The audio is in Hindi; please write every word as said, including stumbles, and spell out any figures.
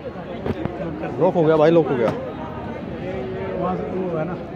लॉक हो गया भाई, लॉक हो गया। वहाँ से वो है ना।